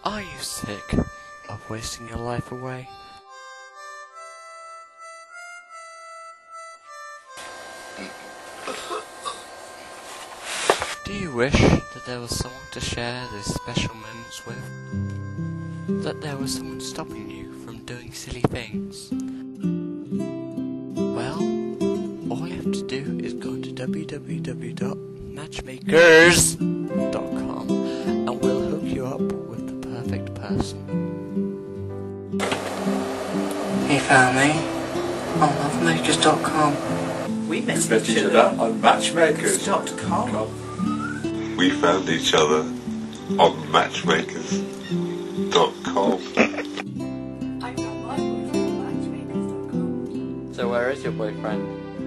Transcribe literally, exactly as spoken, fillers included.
Are you sick of wasting your life away? Do you wish that there was someone to share these special moments with? That there was someone stopping you from doing silly things? Well, all you have to do is go to w w w dot matchmakers dot com and we'll hook you up with the perfect person. You found me on matchmakers dot com. We met each other on matchmakers dot com. We found each other on matchmakers dot com. I found my boyfriend on matchmakers dot com. So where is your boyfriend?